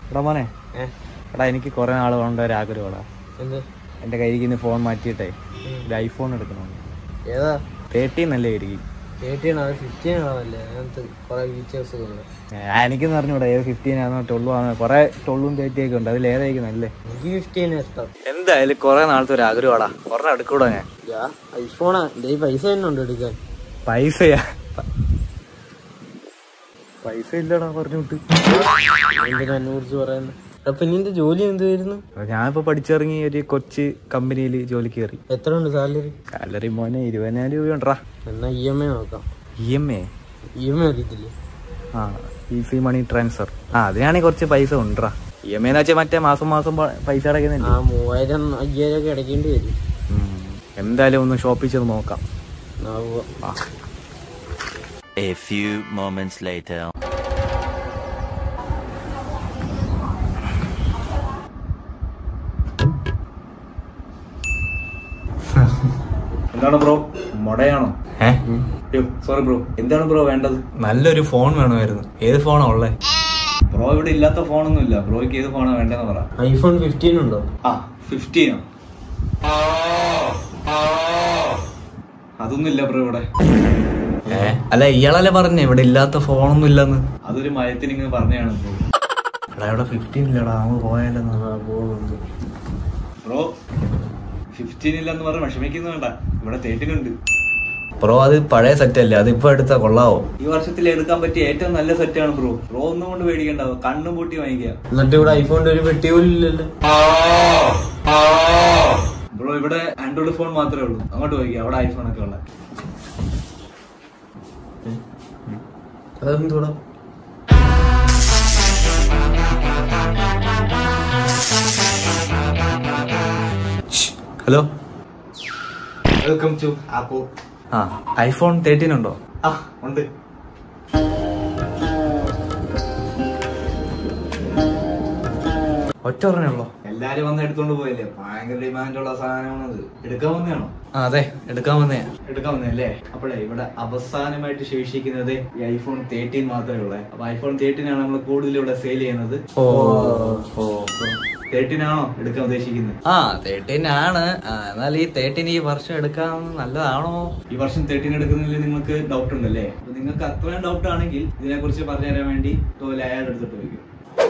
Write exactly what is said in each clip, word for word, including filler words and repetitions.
എടാ മോനെ എടാ എനിക്ക് കുറെ നാൾ കൊണ്ട് ഒരു ആഗ്രഹമാടാ. എന്റെ കയ്യിൽ നിന്ന് ഫോൺ മാറ്റിയിട്ടേ ഒരു ഐഫോൺ എടുക്കണം. ഏതാ? തേർട്ടീൻ അല്ലേ ഇരിക്കും. എനിക്കെന്ന് പറഞ്ഞൂടാ ഏത് ഫിഫ്റ്റീൻ ആണോ ട്വൽവ് ആണോ, കുറെ ട്വൽവും തേർട്ടി ഒക്കെ ഉണ്ട്. അതിൽ ഏതായിരിക്കും നല്ലേ? എനിക്ക് ഫിഫ്റ്റീൻ ഇഷ്ടം. എന്തായാലും കുറെ നാളത്തെ ഒരു ആഗ്രഹമാടാ. കുറെ എടുക്കൂടാ ഞാൻ ഐഫോണാ. പൈസ തന്നെ ഉണ്ട് എടുക്കാൻ. പൈസയാ? പൈസ ഇല്ലടാ പറഞ്ഞോട്ട്. എന്തിനെ കുറിച്ച് പറയുന്നത്? അപ്പൊ നിന്റെ ജോലി എന്തായിരുന്നു? ഞാനിപ്പോ പഠിച്ചിറങ്ങി ഒരു കൊച്ചു കമ്പനിയിൽ ജോലിക്ക് കയറി. എത്ര ഉണ്ട് സാലറി? സാലറി മോനെ ഇരുപതിനായിരം രൂപ ഉണ്ടാ. എന്നാ ഇ എം ഐ നോക്കാം. E M A E M I അറിയത്തില്ലേ? ആ ഈസി മണി ട്രാൻസ്ഫർ. ആ അതിനാണെങ്കിൽ കുറച്ച് പൈസ ഉണ്ടാ. ഇ എം ഐ എന്ന് വെച്ചാൽ മറ്റേ മാസം മാസം പൈസ അടയ്ക്കുന്നില്ല. ആ മൂവായിരം അയ്യായിരം ഒക്കെ അടയ്ക്കേണ്ടി വരും. എന്തായാലും ഒന്ന് ഷോപ്പിൽ ചെന്ന് നോക്കാം. A few moments later. എന്താണ് ബ്രോ, മൊടയാണോ? സോറി ബ്രോ, എന്താണ് ബ്രോ വേണ്ടത്? നല്ലൊരു ഫോൺ വേണമായിരുന്നു. ഏത് ഫോണാ ഉള്ളത് ബ്രോ? ഇവിടെ ഇല്ലാത്ത ഫോണൊന്നും ഇല്ല. ബ്രോയ്ക്ക് ഏത് ഫോണാ വേണ്ടെന്ന് പറ. ഐഫോൺ ഫിഫ്റ്റീൻ ഉണ്ടോ? ആ ഫിഫ്റ്റീനോ? അതൊന്നും ഇല്ല ബ്രോ ഇവിടെ. ഏ അല്ല ഇയാളല്ലേ പറഞ്ഞേ ഇവിടെ ഇല്ലാത്ത ഫോണൊന്നും ഇല്ലെന്ന്. അതൊരു മയത്തിന് ഇങ്ങനെ പറഞ്ഞാണ് ബ്രോ. എടാ ഇവിടെ ഫിഫ്റ്റീൻ ഇല്ലടാ, അങ്ങ് പോയാലെന്ന് പോകുന്നുണ്ട് ബ്രോ. ഫിഫ്റ്റീൻ ഇല്ലെന്ന് പറഞ്ഞ് വിഷമിക്കുന്ന വേണ്ട, ഇവിടെ തേർട്ടീൻ ഉണ്ട് ബ്രോ. അത് പഴയ സെറ്റ് അല്ലേ, അതിപ്പോ എടുത്താ കൊള്ളാവോ? ഈ വർഷത്തിൽ എടുക്കാൻ പറ്റിയ ഏറ്റവും നല്ല സെറ്റ് ആണ് ബ്രോ. ബ്രോ ഒന്നും കൊണ്ട് പേടിക്കണ്ടാവോ, കണ്ണും പൂട്ടി വാങ്ങിക്കുക. എന്നിട്ട് ഇവിടെ ഐഫോണിന്റെ ഒരു പെട്ടി പോലും ഇല്ലല്ലോ ബ്രോ. ഇവിടെ ആൻഡ്രോയിഡ് ഫോൺ മാത്രമേ ഉള്ളൂ. അങ്ങോട്ട് പോയിക്കുക, അവിടെ ഐഫോൺ ഒക്കെ ഉള്ള. അതെന്തോടാ? Hello, welcome to Apple. ആ ഐഫോൺ തേർട്ടീൻ ഉണ്ടോ? ആ ഉണ്ട്. ഒറ്റ പറഞ്ഞുള്ളോ? എല്ലാരും വന്ന് എടുത്തോണ്ട് പോയല്ലേ, ഭയങ്കര ഡിമാൻഡുള്ള സാധനമാണത്. എടുക്കാൻ വന്നതാണോ? ആ അതെ, എടുക്കാൻ വന്നേ. എടുക്കാൻ വന്നല്ലേ? അപ്പോഴേ ഇവിടെ അവസാനമായിട്ട് ശേഷിക്കുന്നത് ഈ ഐഫോൺ തേർട്ടീൻ മാത്രമേ ഉള്ളേ. അപ്പൊ ഐഫോൺ തേർട്ടീൻ ആണ് നമ്മൾ കൂടുതൽ ഇവിടെ സെയിൽ ചെയ്യുന്നത്. ഓ ഓ തേർട്ടീൻ ആണോ എടുക്കാൻ ഉദ്ദേശിക്കുന്നത്? ആ തേർട്ടീൻ ആണ്. എന്നാൽ ഈ തേർട്ടീൻ ഈ വർഷം എടുക്കാൻ നല്ലതാണോ? ഈ വർഷം തേർട്ടീൻ എടുക്കുന്നതിൽ നിങ്ങൾക്ക് ഡൗട്ട് ഉണ്ടല്ലേ? അപ്പൊ നിങ്ങൾക്ക് അത്രയും ഡൗട്ട് ആണെങ്കിൽ ഇതിനെ കുറിച്ച് പറഞ്ഞു തരാൻ വേണ്ടി അയാൾ എടുത്തിട്ട് വയ്ക്കും.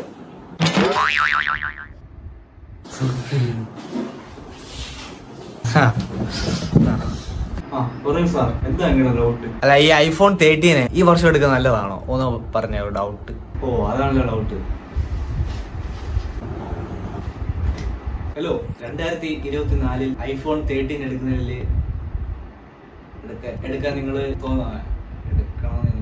അല്ല ഈ ഐഫോൺ തേർട്ടീന് ഈ വർഷം എടുക്കാൻ നല്ലതാണോ ഒന്ന് പറഞ്ഞോ, ഡൗട്ട്. ഓ അതാണല്ലോ ഡൗട്ട്. ഹലോ, രണ്ടായിരത്തി ഇരുപത്തിനാലിൽ ഐഫോൺ തേർട്ടീൻ എടുക്കുന്നതിൽ എടുക്കാൻ നിങ്ങൾ തോന്നാ എടുക്കണം?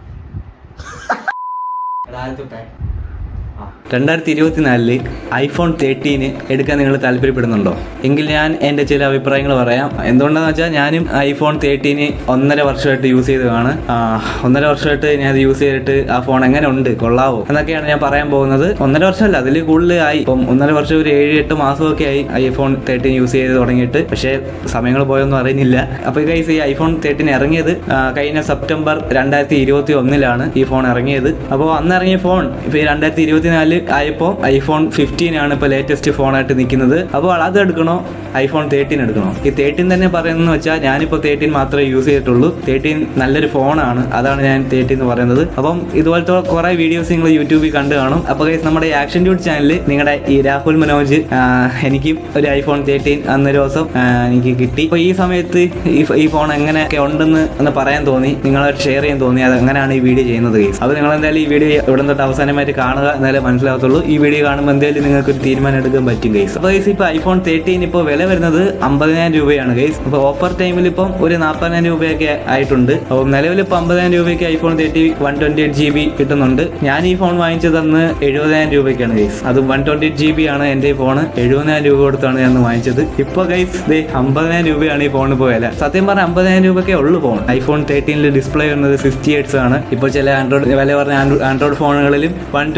രണ്ടായിരത്തി ഇരുപത്തിനാലില് ഐഫോൺ തേർട്ടീന് എടുക്കാൻ നിങ്ങൾ താല്പര്യപ്പെടുന്നുണ്ടോ? എങ്കിൽ ഞാൻ എൻ്റെ ചില അഭിപ്രായങ്ങൾ പറയാം. എന്തുകൊണ്ടാന്ന് വെച്ചാൽ ഞാനും ഐഫോൺ തേർട്ടീന് ഒന്നര വർഷമായിട്ട് യൂസ് ചെയ്തതാണ്. ഒന്നര വർഷമായിട്ട് ഞാൻ അത് യൂസ് ചെയ്തിട്ട് ആ ഫോൺ എങ്ങനെ ഉണ്ട്, കൊള്ളാവോ എന്നൊക്കെയാണ് ഞാൻ പറയാൻ പോകുന്നത്. ഒന്നര വർഷമല്ല, അതിൽ കൂടുതലായി. ഇപ്പം ഒന്നര വർഷം ഒരു ഏഴ് എട്ട് മാസമൊക്കെ ആയി ഐഫോൺ തേർട്ടീൻ യൂസ് ചെയ്ത് തുടങ്ങിയിട്ട്. പക്ഷേ സമയങ്ങൾ പോയൊന്നും അറിയുന്നില്ല. അപ്പോൾ ഗൈസ്, ഈ ഐഫോൺ തേർട്ടീൻ ഇറങ്ങിയത് കഴിഞ്ഞ സെപ്റ്റംബർ രണ്ടായിരത്തി ഇരുപത്തി ഒന്നിലാണ് ഈ ഫോൺ ഇറങ്ങിയത്. അപ്പോൾ അന്ന് ഇറങ്ങിയ ഫോൺ ഇപ്പോൾ ഈ രണ്ടായിരത്തി ഇരുപത്തിനാല് ആയപ്പോൾ ഐഫോൺ ഫിഫ്റ്റീൻ ആണ് ഇപ്പോൾ ലേറ്റസ്റ്റ് ഫോണായിട്ട് നിൽക്കുന്നത്. അപ്പോൾ അത് എടുക്കണോ ഐഫോൺ തേർട്ടീൻ എടുക്കണോ? ഈ തേർട്ടീൻ തന്നെ പറയുന്നതെന്ന് വെച്ചാൽ ഞാനിപ്പോൾ തേർട്ടീൻ മാത്രമേ യൂസ് ചെയ്തിട്ടുള്ളൂ. തേർട്ടീൻ നല്ലൊരു ഫോണാണ്, അതാണ് ഞാൻ തേർട്ടീൻ എന്ന് പറയുന്നത്. അപ്പം ഇതുപോലത്തെ കുറേ വീഡിയോസ് നിങ്ങൾ യൂട്യൂബിൽ കണ്ടു കാണും. അപ്പോൾ നമ്മുടെ ആക്ഷൻ ഡ്യൂട്ട് ചാനലിൽ നിങ്ങളുടെ ഈ രാഹുൽ മനോജ് എനിക്കും ഒരു ഐഫോൺ തേർട്ടീൻ അന്നൊരു ദിവസം എനിക്ക് കിട്ടി. അപ്പോൾ ഈ സമയത്ത് ഈ ഈ ഫോൺ എങ്ങനെയൊക്കെ ഉണ്ടെന്ന് ഒന്ന് പറയാൻ തോന്നി, നിങ്ങളായിട്ട് ഷെയർ ചെയ്യാൻ തോന്നി. അത് അങ്ങനെയാണ് ഈ വീഡിയോ ചെയ്യുന്നത് ഗൈസ്. അപ്പോൾ നിങ്ങൾ എന്തായാലും ഈ വീഡിയോ ഇവിടെ തൊട്ട് അവസാനമായിട്ട് കാണുക, എന്നാലേ മനസ്സിലാകത്തുള്ളൂ. ഈ വീഡിയോ കാണുമ്പോൾ എന്തായാലും നിങ്ങൾക്ക് ഒരു തീരുമാനം എടുക്കാൻ പറ്റും ഗൈസ്. അപ്പോൾ ഗൈസ്, ഇപ്പോൾ ഐഫോൺ തേർട്ടീൻ ഇപ്പോൾ വില വരുന്നത് അമ്പതിനായിരം രൂപയാണ് ഗൈസ്. അപ്പോൾ ഓഫർ ടൈമിൽ ഇപ്പം ഒരു നാൽപ്പതിനായിരം രൂപയൊക്കെ ആയിട്ടുണ്ട്. അപ്പോൾ നിലവിൽ ഇപ്പോൾ അമ്പതിനായിരം രൂപയ്ക്ക് iPhone thirty one twenty eight G B കിട്ടുന്നുണ്ട്. ഞാൻ ഈ ഫോൺ വാങ്ങിച്ചത് അന്ന് എഴുപതിനായിരം രൂപയ്ക്കാണ് ഗൈസ്. അത് one twenty eight G B ആണ് എൻ്റെ ഈ ഫോൺ. എഴുപതിനായിരം രൂപ കൊടുത്താണ് ഞാൻ വാങ്ങിച്ചത്. ഇപ്പോൾ ഗൈസ് ദേ അമ്പതിനായിരം രൂപയാണ് ഈ ഫോണിന് ഇപ്പോൾ വില. സത്യം പറഞ്ഞാൽ അമ്പതിനായിരം രൂപയ്ക്കേ ഉള്ളൂ ഫോൺ. ഐഫോൺ തേർട്ടീനിൽ ഡിസ്പ്ലേ വരുന്നത് സിക്സ്റ്റി എയ്റ്റ്സ് ആണ്. ഇപ്പോൾ ചില ആൻഡ്രോയിഡ് വില പറഞ്ഞ ആൻഡ്രോയിഡ് ഫോണുകളിലും വൺ ട്വന്റി എയ്റ്റ്സ്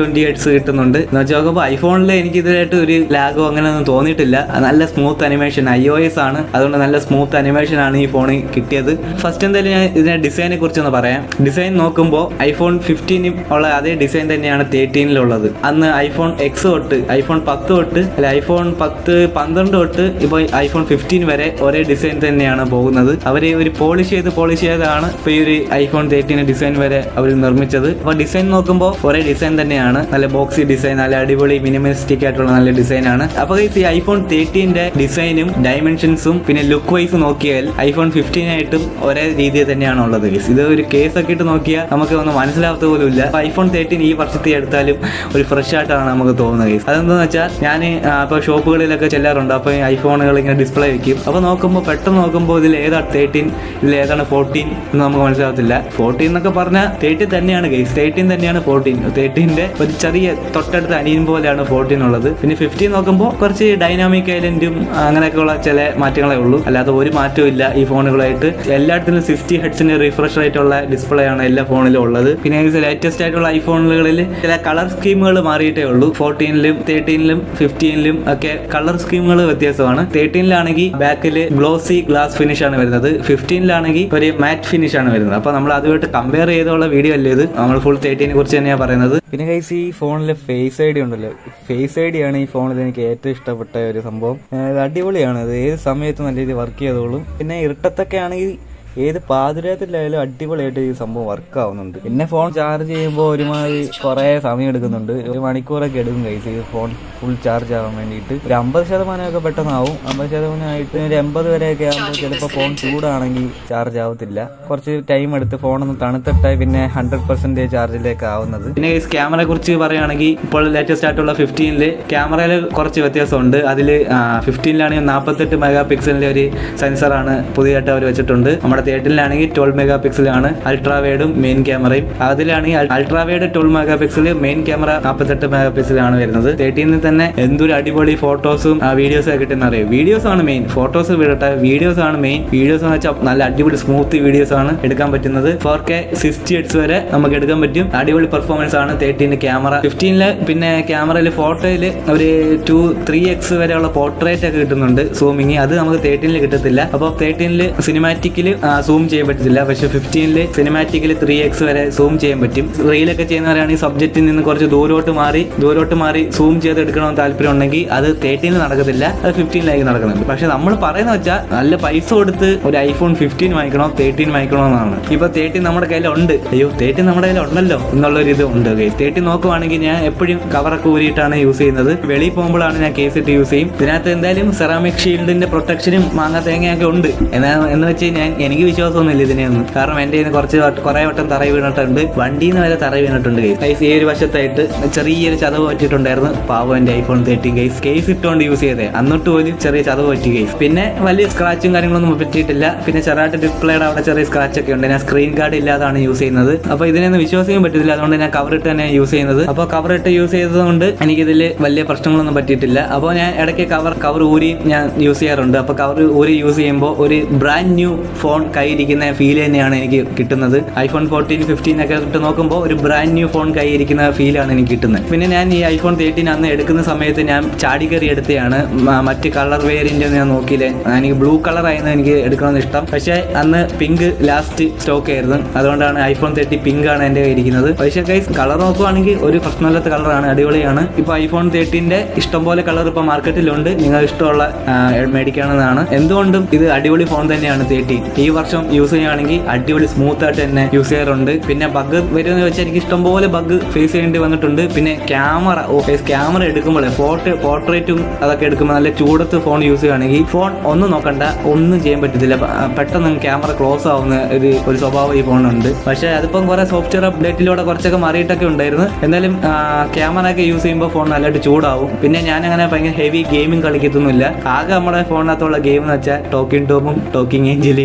പെർഫോമൻസ് കിട്ടുന്നുണ്ട് എന്ന് വെച്ച് നോക്കുമ്പോൾ ഐഫോണിൽ എനിക്ക് ഇതിലായിട്ട് ഒരു ലാഗോ അങ്ങനെ ഒന്നും തോന്നിയിട്ടില്ല. നല്ല smooth animation, iOS ആണ്, അതുകൊണ്ട് നല്ല സ്മൂത്ത് അനിമേഷൻ ആണ് ഈ ഫോണിൽ കിട്ടിയത്. ഫസ്റ്റ് എന്തായാലും ഞാൻ ഇതിന്റെ ഡിസൈനെ കുറിച്ചൊന്ന് പറയാം. ഡിസൈൻ നോക്കുമ്പോൾ ഐഫോൺ ഫിഫ്റ്റീനും ഉള്ള അതേ ഡിസൈൻ തന്നെയാണ് തേർട്ടീനിലുള്ളത്. അന്ന് ഐഫോൺ എക്സ് തൊട്ട് ഐഫോൺ പത്ത് തൊട്ട് അല്ല ഐഫോൺ പത്ത് പന്ത്രണ്ട് തൊട്ട് ഇപ്പോൾ ഐഫോൺ ഫിഫ്റ്റീൻ വരെ ഒരേ ഡിസൈൻ തന്നെയാണ് പോകുന്നത്. അവര് ഒരു പോളിഷ് ചെയ്ത് പോളിഷ് ചെയ്താണ് ഇപ്പൊ ഈ ഒരു ഐഫോൺ തേർട്ടീൻ ഡിസൈൻ വരെ അവർ നിർമ്മിച്ചത്. അപ്പൊ ഡിസൈൻ നോക്കുമ്പോൾ ഒരേ ഡിസൈൻ തന്നെയാണ്, നല്ല ബോക്സി ഡിസൈൻ, നല്ല അടിപൊളി മിനിമലിസ്റ്റിക് ആയിട്ടുള്ള നല്ല ഡിസൈൻ ആണ്. അപ്പൊ ഈ ഐഫോൺ തേർട്ടീന്റെ ഡിസൈനും ഡയമെൻഷൻസും പിന്നെ ലുക്ക് വൈസ് നോക്കിയാൽ ഐഫോൺ ഫിഫ്റ്റീൻ ആയിട്ടും ഒരേ രീതിയിൽ തന്നെയാണ് ഉള്ളത്. ഇത് ഒരു കേസ് ഒക്കെ ഇട്ട് നോക്കിയാൽ നമുക്ക് ഒന്നും മനസ്സിലാവാത്ത പോലും ഇല്ല. ഐഫോൺ തേർട്ടീൻ ഈ വർഷത്തെ എടുത്താലും ഒരു ഫ്രഷ് ആയിട്ടാണ് നമുക്ക് തോന്നുന്നത്. അതെന്താന്ന് വെച്ചാൽ ഞാൻ ഇപ്പൊ ഷോപ്പുകളിലൊക്കെ ചെല്ലാറുണ്ട്. അപ്പൊ ഐഫോണുകൾ ഇങ്ങനെ ഡിസ്പ്ലേ വെക്കും. അപ്പൊ നോക്കുമ്പോൾ പെട്ടെന്ന് നോക്കുമ്പോൾ ഇതിൽ ഏതാണ് തേർട്ടീൻ, ഇതിൽ ഏതാണ് ഫോർട്ടീൻ എന്ന് നമുക്ക് മനസ്സിലാവത്തില്ല. ഫോർട്ടീൻ എന്നൊക്കെ പറഞ്ഞാൽ തേർട്ടീൻ തന്നെയാണ് ഗൈസ്, തേർട്ടീൻ തന്നെയാണ് ഫോർട്ടീൻ. തേർട്ടീന്റെ ഒരു ചെറിയ തൊട്ടടുത്ത് അനിയൻ പോലെയാണ് ഫോർട്ടീൻ ഉള്ളത്. പിന്നെ ഫിഫ്റ്റീൻ നോക്കുമ്പോൾ കുറച്ച് ഡൈനാമിക് ഐലൻഡും അങ്ങനെയൊക്കെയുള്ള ചില മാറ്റങ്ങളെ ഉള്ളൂ, അല്ലാതെ ഒരു മാറ്റവും ഇല്ല ഈ ഫോണുകളായിട്ട്. എല്ലായിടത്തും സിക്സ്റ്റി ഹെഡ്സിന്റെ റിഫ്രഷ് ആയിട്ടുള്ള ഡിസ്പ്ലേ ആണ് എല്ലാ ഫോണിലും ഉള്ളത്. പിന്നെ ലേറ്റസ്റ്റ് ആയിട്ടുള്ള ഐഫോണുകളിൽ ചില കളർ സ്കീമുകൾ മാറിയിട്ടേ ഉള്ളൂ. ഫോർട്ടീനിലും തേർട്ടീനിലും ഫിഫ്റ്റീനിലും ഒക്കെ കളർ സ്കീമുകൾ വ്യത്യാസമാണ്. തേർട്ടീനിലാണെങ്കിൽ ബാക്കിൽ ഗ്ലോസി ഗ്ലാസ് ഫിനിഷ് ആണ് വരുന്നത്, ഫിഫ്റ്റീനിലാണെങ്കിൽ ഒരു മാറ്റ് ഫിനിഷ് ആണ് വരുന്നത്. അപ്പൊ നമ്മൾ അതുമായിട്ട് കമ്പയർ ചെയ്തുള്ള വീഡിയോ അല്ലേ ഇത്, നമ്മൾ ഫുൾ തേർട്ടീനെ കുറിച്ച് തന്നെയാണ് പറയുന്നത്. പിന്നെ ഗൈസ് ഈ ഫോണിലെ ഫേസ് ഐ ഡി ഉണ്ടല്ലോ, ഫേസ് ഐ ഡി ആണ് ഈ ഫോണിൽ എനിക്ക് ഏറ്റവും ഇഷ്ടപ്പെട്ട ഒരു സംഭവം. അടിപൊളിയാണ്, അത് ഏത് സമയത്തും നല്ല രീതിയിൽ വർക്ക് ചെയ്തോളും. പിന്നെ ഇരുട്ടത്തൊക്കെ ആണെങ്കിൽ ഏത് പാതിരാത്രിയിലായാലും അടിപൊളിയായിട്ട് ഈ സംഭവം വർക്ക് ആവുന്നുണ്ട്. പിന്നെ ഫോൺ ചാർജ് ചെയ്യുമ്പോൾ ഒരുമാതിരി കുറെ സമയം എടുക്കുന്നുണ്ട്, ഒരു മണിക്കൂറൊക്കെ എടുക്കും കൈസ് ഈ ഫോൺ ഫുൾ ചാർജ് ആവാൻ വേണ്ടിയിട്ട്. ഒരു അമ്പത് ശതമാനമൊക്കെ പെട്ടെന്നാവും. അമ്പത് ശതമാനമായിട്ട് ഒരു എൺപത് വരെയൊക്കെ ആകുമ്പോൾ ചിലപ്പോൾ ഫോൺ ചൂടാണെങ്കിൽ ചാർജ് ആവത്തില്ല. കുറച്ച് ടൈം എടുത്ത് ഫോണൊന്ന് തണുത്തിട്ടായി പിന്നെ ഹൺഡ്രഡ് പെർസെന്റേജ് ചാർജിലേക്ക് ആവുന്നത്. പിന്നെ ഈ ക്യാമറയെ കുറിച്ച് പറയുകയാണെങ്കിൽ ഇപ്പോൾ ലേറ്റസ്റ്റ് ആയിട്ടുള്ള ഫിഫ്റ്റീനില് ക്യാമറയിൽ കുറച്ച് വ്യത്യാസമുണ്ട്. അതിൽ ഫിഫ്റ്റീനിലാണെങ്കിൽ നാൽപ്പത്തെട്ട് മെഗാ പിക്സലിന്റെ ഒരു സെൻസറാണ് പുതിയതായിട്ട് അവർ വെച്ചിട്ടുണ്ട്. നമ്മുടെ തേർട്ടീനിലാണെങ്കിൽ ട്വൽവ് മെഗാ പിക്സലാണ് അൾട്രാവേഡും മെയിൻ ക്യാമറയും. അതിലാണെങ്കിൽ ultrawide twelve mega pixel, main camera നാൽപ്പത്തെട്ട് മെഗാ പിക്സലാണ് വരുന്നത്. തേർട്ടീനിൽ തന്നെ എന്തൊരു അടിപൊളി ഫോട്ടോസും വീഡിയോസും ഒക്കെ കിട്ടുന്ന അറിയാം. വീഡിയോസ് ആണ് മെയിൻ, ഫോട്ടോസ് വിടട്ടെ, വീഡിയോസ് ആണ് മെയിൻ. വീഡിയോസ് എന്ന് വെച്ചാൽ നല്ല അടിപൊളി സ്മൂത്ത് വീഡിയോസ് ആണ് എടുക്കാൻ പറ്റുന്നത്. ഫോർ കെ സിക്സ്റ്റി ഹെഡ്സ് വരെ നമുക്ക് എടുക്കാൻ പറ്റും. അടിപൊളി പെർഫോമൻസ് ആണ് തേർട്ടീന്റെ ക്യാമറ. ഫിഫ്റ്റീനില് പിന്നെ ക്യാമറയിൽ ഫോട്ടോയില് ഒരു ടു ത്രീ എക്സ് വരെയുള്ള പോർട്രേറ്റ് ഒക്കെ കിട്ടുന്നുണ്ട് സൂമിങ്. അത് നമുക്ക് തേർട്ടീനിൽ കിട്ടത്തില്ല. അപ്പോൾ തേർട്ടീനില് സിനിമാറ്റിക്കില് സൂം ചെയ്യാൻ പറ്റത്തില്ല, പക്ഷെ ഫിഫ്റ്റീനില് സിനിമാറ്റിക്കില് ത്രീ എക്സ് വരെ സൂം ചെയ്യാൻ പറ്റും. റീലൊക്കെ ചെയ്യുന്നവരാണെങ്കിൽ സബ്ജക്റ്റിൽ നിന്ന് കുറച്ച് ദൂരോട്ട് മാറി ദൂരോട്ട് മാറി സൂം ചെയ്ത് എടുക്കണമെന്ന് താല്പര്യം ഉണ്ടെങ്കിൽ അത് തേർട്ടീനിൽ നടക്കത്തില്ല, അത് ഫിഫ്റ്റീനിലായിരിക്കും നടക്കുന്നുണ്ട്. പക്ഷെ നമ്മൾ പറയുന്ന വെച്ചാൽ നല്ല പൈസ കൊടുത്ത് ഒരു ഐഫോൺ ഫിഫ്റ്റീൻ വാങ്ങിക്കണോ തേർട്ടീൻ വാങ്ങിക്കണോ എന്നാണ്. ഇപ്പൊ തേർട്ടീൻ നമ്മുടെ കയ്യിലുണ്ട്, അയ്യോ തേർട്ടീൻ നമ്മുടെ കയ്യിൽ ഉണ്ടല്ലോ എന്നുള്ളൊരു ഇത് ഉണ്ട്. തേർട്ടീൻ നോക്കുവാണെങ്കിൽ ഞാൻ എപ്പോഴും കവറൊക്കെ ഊരിയിട്ടാണ് യൂസ് ചെയ്യുന്നത്. വെളിയിൽ പോകുമ്പോഴാണ് ഞാൻ കേസ് ഇട്ട് യൂസ് ചെയ്യും. ഇതിനകത്ത് എന്തായാലും സെറാമിക് ഷീൽഡിന്റെ പ്രൊട്ടക്ഷനും മാങ്ങ തേങ്ങയൊക്കെ ഉണ്ട്. എന്നാ എന്ന് വെച്ച് ഞാൻ എനിക്ക് വിശ്വാസമൊന്നുമില്ല ഇതിനെയൊന്നും, കാരണം എന്റെ കയ്യിൽ കുറച്ച് കുറെ വട്ടം തറ വീണിട്ടുണ്ട്, വണ്ടിയിൽ നിന്ന് വരെ തറ വീണിട്ടുണ്ട്. ഗൈസ് ഈ ഒരു വശത്തായിട്ട് ചെറിയൊരു ചതവ് പറ്റിയിട്ടുണ്ടായിരുന്നു. പാവം എന്റെ ഐഫോൺ തേർട്ടീൻ ഗൈസ്, കേസ് ഇട്ടുകൊണ്ട് യൂസ് ചെയ്തേ, എന്നിട്ട് പോലും ചെറിയ ചതവ് പറ്റി ഗൈസ്. പിന്നെ വലിയ സ്ക്രാച്ചും കാര്യങ്ങളൊന്നും പറ്റിയിട്ടില്ല. പിന്നെ ചെറുതായിട്ട് ഡിസ്പ്ലേയുടെ അവിടെ ചെറിയ സ്ക്രാച്ച് ഒക്കെ ഉണ്ട്. ഞാൻ സ്ക്രീൻ ഗാർഡ് ഇല്ലാതാണ് യൂസ് ചെയ്യുന്നത്. അപ്പൊ ഇതിനൊന്നും വിശ്വസിക്കാൻ പറ്റത്തില്ല, അതുകൊണ്ട് ഞാൻ കവർ ഇട്ട് തന്നെ യൂസ് ചെയ്യുന്നത്. അപ്പൊ കവർ ഇട്ട് യൂസ് ചെയ്തതുകൊണ്ട് എനിക്കിതിൽ വലിയ പ്രശ്നങ്ങളൊന്നും പറ്റിയിട്ടില്ല. അപ്പോൾ ഞാൻ ഇടയ്ക്ക് കവർ കവർ ഊരി ഞാൻ യൂസ് ചെയ്യാറുണ്ട്. അപ്പൊ കവർ ഊരി യൂസ് ചെയ്യുമ്പോൾ ഒരു ബ്രാൻഡ് ന്യൂ ഫോൺ കൈയിരിക്കുന്ന ഫീൽ തന്നെയാണ് എനിക്ക് കിട്ടുന്നത്. ഐഫോൺ ഫോർട്ടീൻ ഫിഫ്റ്റീൻ ഒക്കെ ഇട്ട് നോക്കുമ്പോൾ ഒരു ബ്രാൻഡ് ന്യൂ ഫോൺ കൈയിരിക്കുന്ന ഫീലാണ് എനിക്ക് കിട്ടുന്നത്. പിന്നെ ഞാൻ ഈ ഐഫോൺ തേർട്ടീൻ അന്ന് എടുക്കുന്ന സമയത്ത് ഞാൻ ചാടിക്കറി എടുത്തതാണ്, മറ്റ് കളർ വേരിയന്റ് ഞാൻ നോക്കിയില്ലേ. എനിക്ക് ബ്ലൂ കളർ ആയിരുന്നു എനിക്ക് എടുക്കണമെന്ന് ഇഷ്ടം, പക്ഷേ അന്ന് പിങ്ക് ലാസ്റ്റ് സ്റ്റോക്ക് ആയിരുന്നു, അതുകൊണ്ടാണ് ഐഫോൺ തേർട്ടി പിങ്ക് ആണ് എന്റെ കയ്യിരിക്കുന്നത്. പക്ഷേ ഗൈസ് കളർ നോക്കുവാണെങ്കിൽ ഒരു പ്രശ്നമില്ലാത്ത കളറാണ്, അടിപൊളിയാണ്. ഇപ്പൊ ഐഫോൺ തേർട്ടീന്റെ ഇഷ്ടംപോലെ കളർ ഇപ്പൊ മാർക്കറ്റിലുണ്ട്, നിങ്ങൾ ഇഷ്ടമുള്ള മേടിക്കാവുന്നതാണ്. എന്തുകൊണ്ടും ഇത് അടിപൊളി ഫോൺ തന്നെയാണ് തേർട്ടീൻ. ഈ വർഷം യൂസ് ചെയ്യുകയാണെങ്കിൽ അടിപൊളി സ്മൂത്ത് ആയിട്ട് തന്നെ യൂസ് ചെയ്യാറുണ്ട്. പിന്നെ ബഗ് വരുമെന്ന് വെച്ചാൽ എനിക്ക് ഇഷ്ടംപോലെ ബഗ് ഫേസ് ചെയ്യേണ്ടി വന്നിട്ടുണ്ട്. പിന്നെ ക്യാമറ ഓ ക്യാമറ എടുക്കുമ്പോൾ ഫോട്ടോ പോർട്രേറ്റും അതൊക്കെ എടുക്കുമ്പോൾ നല്ല ചൂടത്ത് ഫോൺ യൂസ് ചെയ്യുകയാണെങ്കിൽ ഫോൺ ഒന്നും നോക്കണ്ട, ഒന്നും ചെയ്യാൻ പറ്റത്തില്ല, പെട്ടെന്ന് ക്യാമറ ക്ലോസ് ആവുന്ന ഒരു ഒരു സ്വഭാവം ഈ ഫോണുണ്ട്. പക്ഷേ അതിപ്പം കുറെ സോഫ്റ്റ്വെയർ അപ്ഡേറ്റിലൂടെ കുറച്ചൊക്കെ മാറിയിട്ടൊക്കെ ഉണ്ടായിരുന്നു. എന്തായാലും ക്യാമറ ഒക്കെ യൂസ് ചെയ്യുമ്പോൾ ഫോൺ നല്ലതായിട്ട് ചൂടാവും. പിന്നെ ഞാൻ അങ്ങനെ ഭയങ്കര ഹെവി ഗെയിമിംഗ് കളിക്കത്തൊന്നുമില്ല. ആകെ നമ്മുടെ ഫോണിനകത്തുള്ള ഗെയിം എന്ന് വെച്ചാൽ ടോക്കിംഗ് ടോമും ടോക്കിംഗ് ഏഞ്ചലും അതൊക്കെ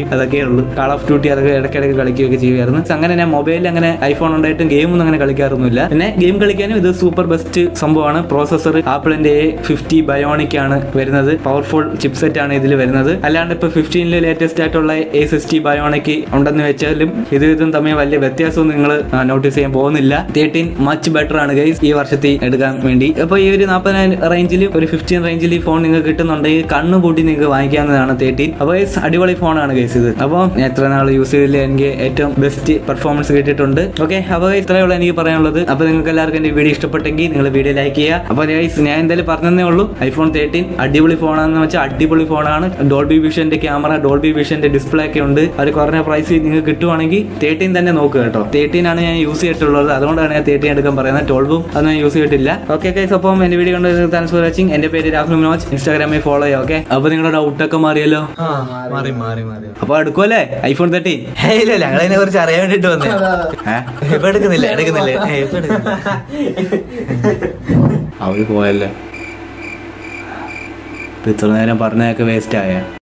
ഉള്ളൂ. കാൾ ഓഫ് ഡ്യൂട്ടി അതൊക്കെ ഇടയ്ക്കിടയ്ക്ക് കളിക്കുകയൊക്കെ ചെയ്യുമായിരുന്നു. അങ്ങനെ ഞാൻ മൊബൈലിൽ അങ്ങനെ ഐഫോൺ ഉണ്ടായിട്ടും ഗെയിമൊന്നും അങ്ങനെ കളിക്കാറൊന്നുമില്ല. പിന്നെ ഗെയിം കളിക്കാനും ഇത് സൂപ്പർ ബെസ്റ്റ് സംഭവമാണ്. പ്രോസസർ ആപ്പിളിന്റെ എ ഫിഫ്റ്റി ബയോണിക് ആണ് വരുന്നത്. പവർഫുൾ ചിപ്സെറ്റ് ആണ് ഇതിൽ വരുന്നത്. അല്ലാണ്ട് ഇപ്പൊ ഫിഫ്റ്റീനിൽ ലേറ്റസ്റ്റ് ആയിട്ടുള്ള എ സിക്സ്റ്റി ബയോണിക് ഉണ്ടെന്ന് വെച്ചാലും ഇത് ഇതും തമ്മിൽ വലിയ വ്യത്യാസമൊന്നും നിങ്ങൾ നോട്ടീസ് ചെയ്യാൻ പോകുന്നില്ല. തേർട്ടീൻ മച്ച് ബെറ്റർ ആണ് ഗൈസ് ഈ വർഷത്തിൽ എടുക്കാൻ വേണ്ടി. അപ്പൊ ഈ ഒരു നാൽപ്പതിനായിരം റേഞ്ചിൽ ഒരു ഫിഫ്റ്റീൻ റേഞ്ചിൽ ഈ ഫോൺ നിങ്ങൾക്ക് കിട്ടുന്നുണ്ടെങ്കിൽ കണ്ണു കൂട്ടി നിങ്ങൾക്ക് വാങ്ങിക്കാവുന്നതാണ് തേർട്ടീൻ. അപ്പോൾ ഗൈസ് അടിപൊളി ഫോണാണ് ഗൈസ് ഇത്. അപ്പോൾ ഞാൻ എത്ര നാൾ യൂസ് ചെയ്തില്ല, എനിക്ക് ഏറ്റവും ബെസ്റ്റ് പെർഫോമൻസ് കിട്ടിയിട്ടുണ്ട്. ഓക്കെ, അപ്പോൾ ഇത്രയുള്ള എനിക്ക് പറയാനുള്ളത്. അപ്പോൾ നിങ്ങൾക്ക് എല്ലാവർക്കും എന്റെ വീഡിയോ ഇഷ്ടപ്പെട്ടെങ്കിൽ നിങ്ങൾ വീഡിയോ ലൈക്ക് ചെയ്യുക. അപ്പോൾ ഗൈസ് ഞാൻ എന്തായാലും പറഞ്ഞതേ ഉള്ളൂ, ഐഫോൺ തേർട്ടീൻ അടിപൊളി ഫോണാണെന്ന് വെച്ചാൽ അടിപൊളി ഫോണാണ്. ഡോൾബി വിഷന്റെ ക്യാമറ, ഡോൾബി വിഷന്റെ ഡിസ്പ്ലേ ഒക്കെ ഉണ്ട്. അത് കുറഞ്ഞ പ്രൈസിൽ നിങ്ങൾക്ക് കിട്ടുവാണെങ്കിൽ തേർട്ടീൻ തന്നെ നോക്കുക കേട്ടോ. തേർട്ടീൻ ആണ് ഞാൻ യൂസ് ചെയ്തിട്ടുള്ളത്, അതുകൊണ്ടാണ് ഞാൻ തേർട്ടീൻ എടുക്കാൻ പറയുന്നത്. ട്വൽവും അത് ഞാൻ യൂസ് ചെയ്തിട്ടില്ല. ഓക്കെ ഗൈസ്, അപ്പം എന്റെ വീഡിയോ കണ്ടത് താങ്ക്സ് ഫോർ വാച്ചിങ്. എന്റെ പേര് രാഹുൽ മനോജ്, ഇൻസ്റ്റാഗ്രാമിൽ ഫോളോ ചെയ്യാം. ഓക്കെ, അപ്പൊ നിങ്ങളുടെ ഡൗട്ടൊക്കെ മാറിയല്ലോ. മാറി മാറി മാറി അപ്പൊ എടുക്കുമല്ലേ ഐഫോൺ തേർട്ടീൻ? ഇല്ല, ഞങ്ങളതിനെ കുറിച്ച് അറിയാൻ വേണ്ടിട്ട് വന്നേ. ഇപ്പൊ എടുക്കുന്നില്ല എടുക്കുന്നില്ല അവര് പോയല്ലേ. ഇത്ര നേരം പറഞ്ഞതൊക്കെ വേസ്റ്റ് ആയ.